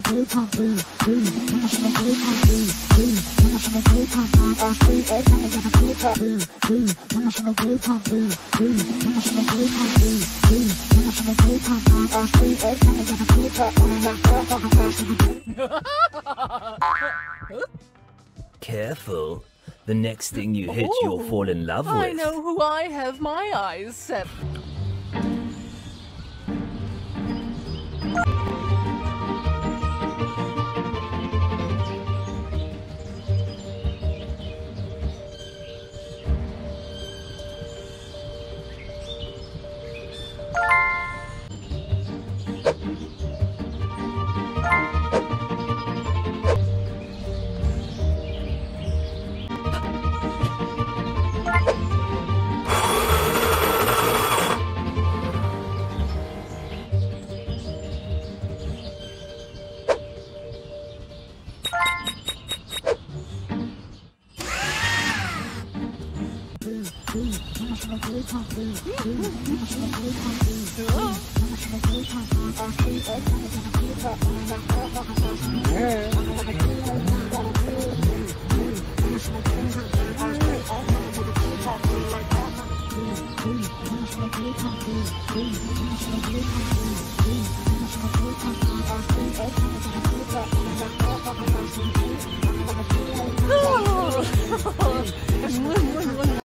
Careful. The next thing you hit, you'll fall in love with. I know who I have my eyes set.